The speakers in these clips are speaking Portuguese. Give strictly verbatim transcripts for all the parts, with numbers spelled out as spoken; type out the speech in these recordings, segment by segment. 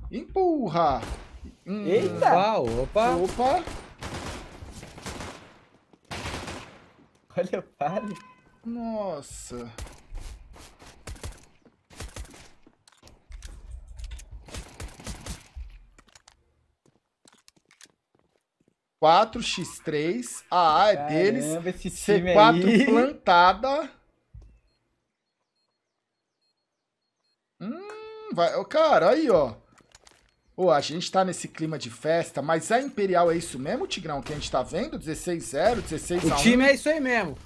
Empurra. Hum. Eita! Opa! Opa! Olha o Fale. Nossa. quatro por três. Ah, é deles. Caramba, esse C time quatro aí. plantada. Hum, vai. Ô, cara, aí, ó. Ô, a gente tá nesse clima de festa, mas a Imperial é isso mesmo, Tigrão, que a gente tá vendo? dezesseis a zero, dezesseis a um. O time é isso aí mesmo.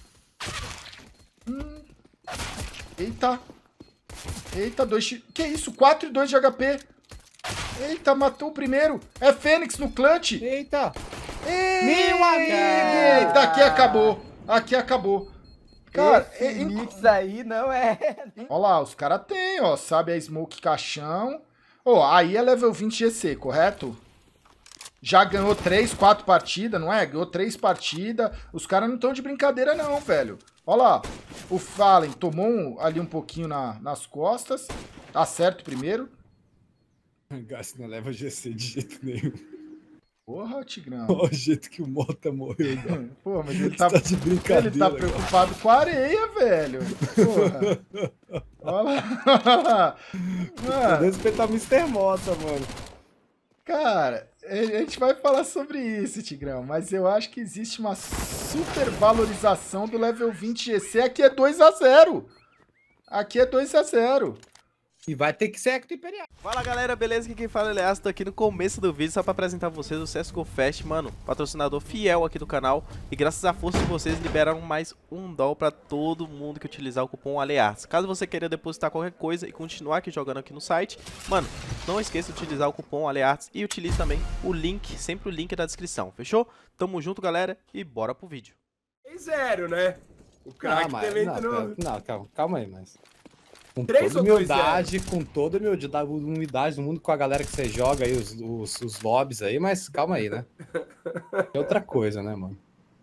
Hum. Eita. Eita, dois x. Que isso? quatro e dois de H P. Eita, matou o primeiro. É Fênix no clutch. Eita! Ei, Meu amigo! Eita, aqui acabou. Aqui acabou. Cara, Esse é, mix aí não é... ó lá, os caras têm, ó. Sabe a Smoke Caixão. Ó, aí é level vinte G C, correto? Já ganhou três, quatro partidas, não é? Ganhou três partidas. Os caras não estão de brincadeira não, velho. Ó lá. O Fallen tomou um, ali um pouquinho na, nas costas. Acerta o primeiro. Gás não leva G C de jeito nenhum. Porra, Tigrão. Olha o jeito que o Mota morreu. Cara. Pô, mas ele tá, tá de brincadeira. ele tá preocupado cara. com a areia, velho. Porra. Olha lá. Mano. Respeitar o mister Mota, mano. Cara, a gente vai falar sobre isso, Tigrão, mas eu acho que existe uma super valorização do level vinte G C. Aqui é dois a zero. Aqui é dois a zero. E vai ter que ser Ecto Imperial. Fala galera, beleza? Aqui quem fala é o Elias, tô aqui no começo do vídeo só pra apresentar vocês o C S G O Fest, mano, patrocinador fiel aqui do canal. E graças à força de vocês liberaram mais um dólar pra todo mundo que utilizar o cupom ALEARTS. Caso você queira depositar qualquer coisa e continuar aqui jogando aqui no site, mano, não esqueça de utilizar o cupom ALEARTS e utilize também o link, sempre o link da descrição, fechou? Tamo junto galera e bora pro vídeo. três a zero, né? O craque também não, não... não, calma, calma aí, mas... Com três toda ou dois humildade, com toda humildade, humildade do mundo com a galera que você joga aí, os, os, os lobbies aí, mas calma aí, né? É outra coisa, né, mano?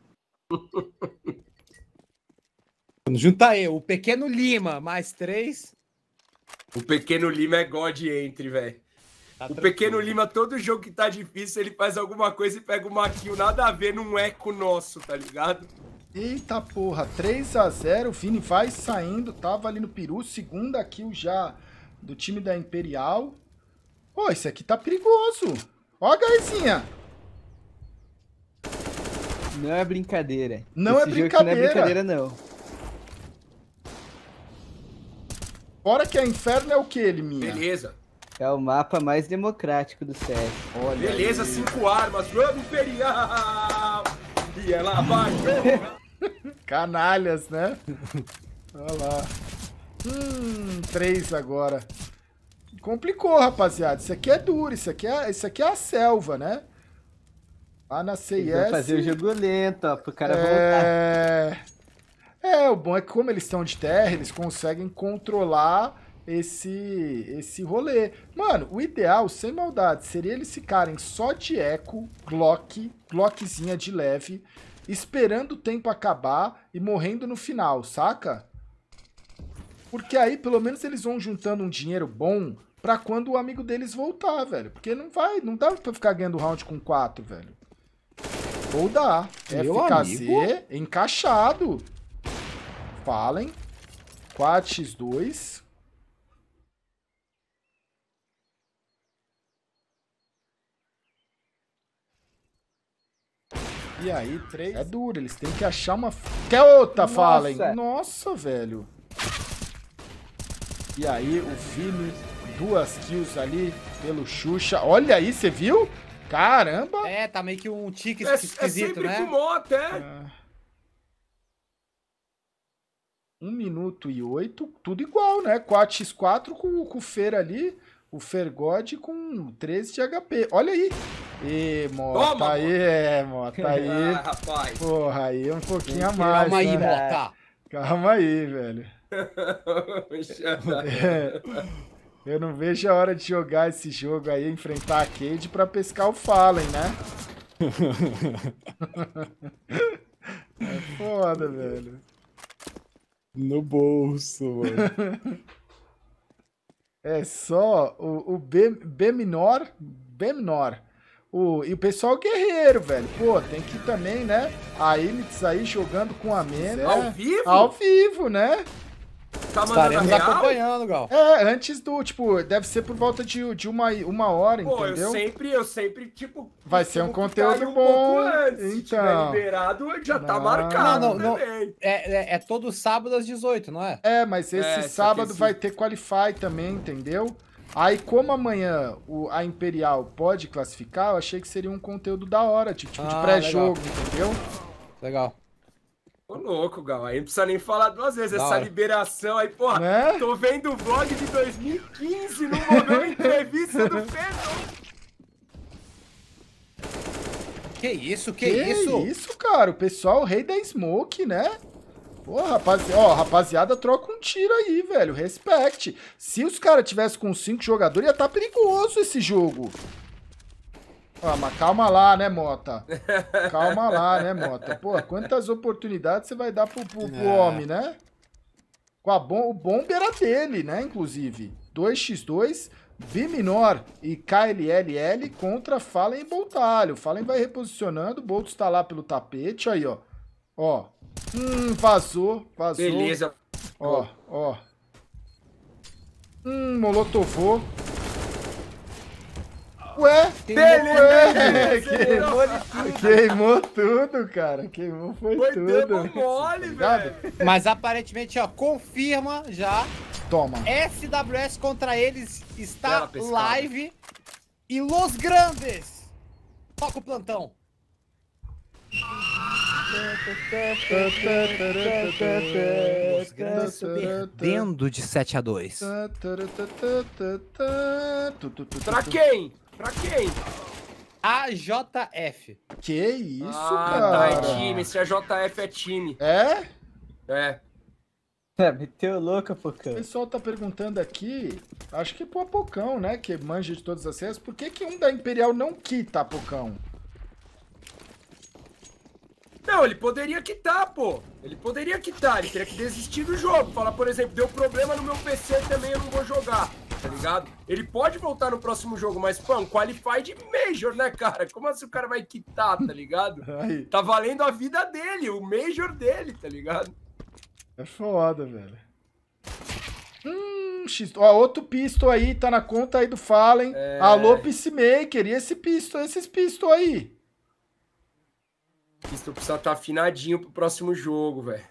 Junta aí, o Pequeno Lima, mais três. O Pequeno Lima é God Entry, velho. Tá o tranquilo. Pequeno Lima, todo jogo que tá difícil, ele faz alguma coisa e pega uma kill nada a ver num eco nosso, tá ligado? Eita porra, três a zero, o Vini vai saindo, tava ali no peru, segunda kill já do time da Imperial. Pô, esse aqui tá perigoso. Ó a gaizinha. Não é brincadeira. Não Esse é jogo brincadeira. Não é brincadeira, não. Fora que a Inferno é o que, Liminha? Beleza. É o mapa mais democrático do C S. Olha Beleza, aí. cinco armas, vamos Imperial! E ela vai... Canalhas, né? Olha lá. Hum, três agora. Complicou, rapaziada. Isso aqui é duro. Isso aqui é, isso aqui é a selva, né? Lá na C I S... Eles vão fazer o jogo lento, ó, pro cara é... voltar. É, o bom é que como eles estão de terra, eles conseguem controlar esse, esse rolê. Mano, o ideal, sem maldade, seria eles ficarem só de eco, Glock, Glockzinha de leve, esperando o tempo acabar e morrendo no final, saca? Porque aí, pelo menos, eles vão juntando um dinheiro bom pra quando o amigo deles voltar, velho. Porque não vai, não dá pra ficar ganhando round com quatro, velho. Ou dá. Meu F K Z, amigo? encaixado. Fallen. quatro por dois. E aí, três. É duro, eles têm que achar uma... Quer outra, Nossa. Fallen? Nossa, velho. E aí, o Vini, duas kills ali pelo Xuxa. Olha aí, você viu? Caramba! É, tá meio que um tique É, é esquisito, sempre né? com moto, é. É. um minuto e oito, tudo igual, né? quatro por quatro com, com o Fer ali. O Fergode com treze de H P. Olha aí. E, Mota, Toma, aí, é, Mota, aí. Ah, rapaz. Porra, aí um pouquinho a mais, Calma aí, né? Mota. Calma aí, velho. É, eu não vejo a hora de jogar esse jogo aí, enfrentar a Cade pra pescar o Fallen, né? É foda, velho. No bolso, mano. É só o, o B, B menor, B menor. O, e o pessoal guerreiro, velho. Pô, tem que também, né? A Ilitz aí jogando com a Mena. Ao vivo? Ao vivo, né? Tá mandando Estaremos real? acompanhando, Gal. É, antes do, tipo, deve ser por volta de, de uma, uma hora, Pô, entendeu? eu sempre, eu sempre, tipo... Vai ser um costumo conteúdo ficar aí um bom, pouco antes. Se tiver então. liberado, já tá Não. marcado Não, não, não. também. É, é, é todo sábado às dezoito, não é? É, mas esse É, só que sábado esse- vai ter Qualify também, entendeu? Aí, como amanhã o, a Imperial pode classificar, eu achei que seria um conteúdo da hora, tipo, tipo de Ah, pré-jogo, legal. entendeu? Legal. Ô, louco, Gal. Aí não precisa nem falar duas vezes. Da Essa hora. liberação aí, porra. Né? Tô vendo o vlog de dois mil e quinze, não vou ver uma entrevista do Pedro. Que isso, que, Que isso? isso, cara? O pessoal, o rei da Smoke, né? Pô, rapaziada, ó, rapaziada, troca um tiro aí, velho. Respect. Se os caras tivessem com cinco jogadores, ia estar perigoso esse jogo. Ó, mas calma lá, né, Mota? Calma lá, né, Mota? Pô, quantas oportunidades você vai dar pro, pro, pro É. homem, né? Com a bom, o bomb era dele, né, inclusive. dois contra dois, B menor e K L L L contra Fallen e Boltalho. Fallen vai reposicionando, o Bolt está lá pelo tapete, aí, ó. Ó. Hum, vazou, vazou. Beleza. Ó, ó. Hum, molotovou. Ué, ué, queimou, queimou tudo, cara. Queimou foi, Foi tudo. dando mole, Ligado? velho. Mas aparentemente, ó, confirma já. Toma. S W S contra eles está Bela pescada. live. E Los Grandes. Toca o plantão. Los Grandes perdendo de sete a dois. Pra quem? Pra quem? A J F. Que isso, ah, cara? tá, é time. Esse A J F é time. É? É. É, meteu louca, O Pocão. pessoal tá perguntando aqui, acho que pro Apocão, né, que manja de todas as séries, por que que um da Imperial não quita Apocão? Não, ele poderia quitar, pô. Ele poderia quitar, ele teria que desistir do jogo. Falar, por exemplo, deu problema no meu P C também, eu não vou jogar, tá ligado? Ele pode voltar no próximo jogo, mas, pô, um Qualify de Major, né, cara? Como assim o cara vai quitar, tá ligado? Aí, Tá valendo a vida dele, o Major dele, tá ligado? é foda, velho. Hum, X... Ó, outro pisto aí, tá na conta aí do Fallen. É. Alô, Peacemaker, e esse pisto, esses pisto aí? Isso precisa estar afinadinho pro próximo jogo, velho.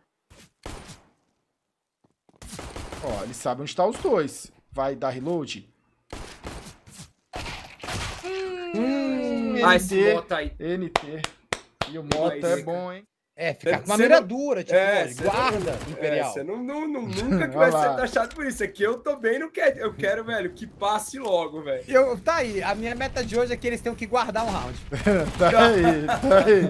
Ó, eles sabem onde tá os dois. Vai dar reload? Hum, Ah, esse N T, bota aí. N T. E o Mota é Aí, bom, hein? É, fica com uma Você mira não- dura, tipo, É, ó, você guarda, não- Imperial. É, você não, não, não- nunca que Olha vai lá. ser taxado por isso. Aqui eu tô bem no que eu quero, velho, que passe logo, velho. Eu, tá aí, a minha meta de hoje é que eles tenham que guardar um round. Tá aí, tá aí.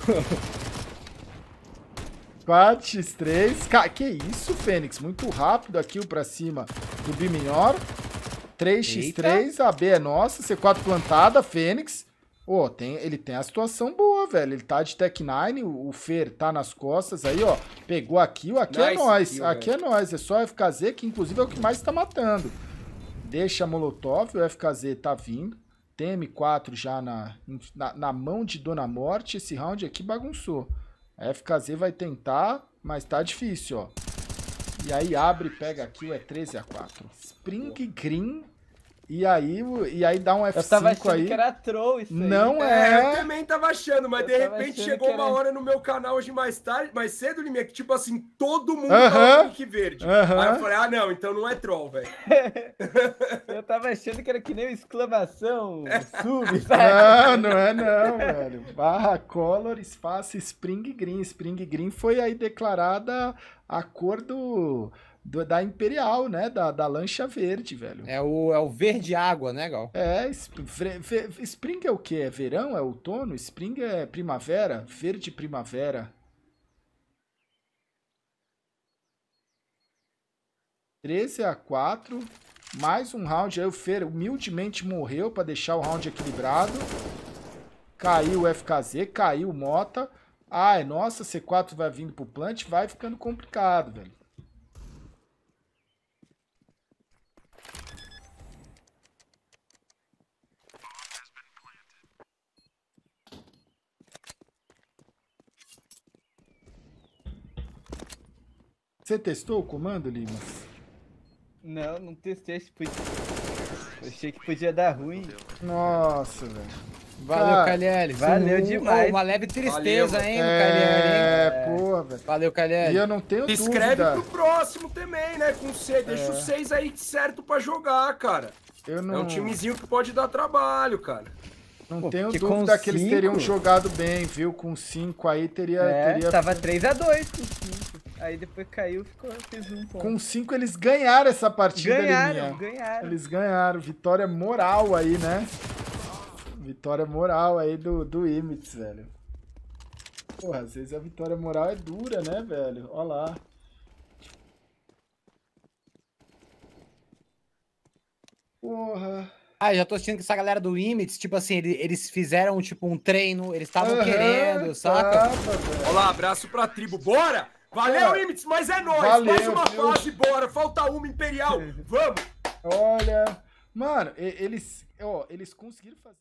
quatro contra três. Ca- Que isso, Fênix? Muito rápido aqui o pra cima do B menor. três contra três, a B é nossa. C quatro plantada, Fênix. Ô, tem, ele tem a situação boa, velho. Ele tá de Tech nine, o, o Fer tá nas costas aí, ó. Pegou a kill, aqui é Nice nós. kill, Aqui é nós, é só F K Z, que inclusive é o que mais tá matando. Deixa a Molotov, o F K Z tá vindo. Tem M quatro já na, na, na mão de Dona Morte. Esse round aqui bagunçou. A F K Z vai tentar, mas tá difícil, ó. E aí abre e pega aqui, é treze a quatro. Spring Green. E aí, o- e aí dá um Eu tava F cinco achando aí. que era troll isso aí. Não É, eu é. também tava achando, mas Eu de tava repente achando chegou que uma era- hora no meu canal hoje mais tarde, mais cedo, Liminha, que tipo assim, todo mundo Aham. tava com nick verde. Aham. Aí eu falei, ah não, então não é troll, velho. Eu tava achando que era que nem uma exclamação, sub, sabe? Não, não é não, velho. Barra Color, espaço Spring Green. Spring Green foi aí declarada a cor do, do- da Imperial, né? Da, da lancha verde, velho. É o, é o verde água, né, Gal? É, sp- vre- ve- Spring é o quê? É verão? É outono? Spring é primavera? Verde primavera. treze a quatro. Mais um round. Aí o Fer humildemente morreu pra deixar o round equilibrado. Caiu o F K Z, caiu o Mota. Ai, nossa, C quatro vai vindo pro plant, vai ficando complicado, velho. Você testou o comando, Limas? Não, não testei esse podia. Eu achei que podia dar ruim. Nossa, velho. Valeu, Cara, Calheri. valeu Um- demais. Uma leve tristeza, Valeu. hein, no Calheri, hein? É, porra, velho. Valeu, E Calheri. eu não tenho Se inscreve dúvida. pro próximo também, né? Com C. Deixa É. o seis aí certo pra jogar, cara. Eu não, É um timezinho que pode dar trabalho, cara. não Pô, tenho porque dúvida com que eles cinco- teriam jogado bem, viu? Com cinco aí teria... É, teria... tava três a dois com cinco. Aí depois caiu, ficou, fez um ponto. Com cinco eles ganharam essa partida, Ganharam, Liminha. ganharam. Eles ganharam. Vitória moral aí, né? Vitória moral aí do, do Imits, velho. Porra, às vezes a vitória moral é dura, né, velho? Olha lá. Porra. Ah, eu já tô assistindo que essa galera do Limits, tipo assim, ele- eles fizeram tipo um treino, eles estavam Aham, querendo, saca? tava, velho. Olha lá, abraço pra tribo. Bora! Valeu, É. Imits, mas é nóis. Valeu, Mais uma viu? fase, bora. Falta uma, Imperial. Vamos! Olha. Mano, e- eles, ó, eles conseguiram fazer.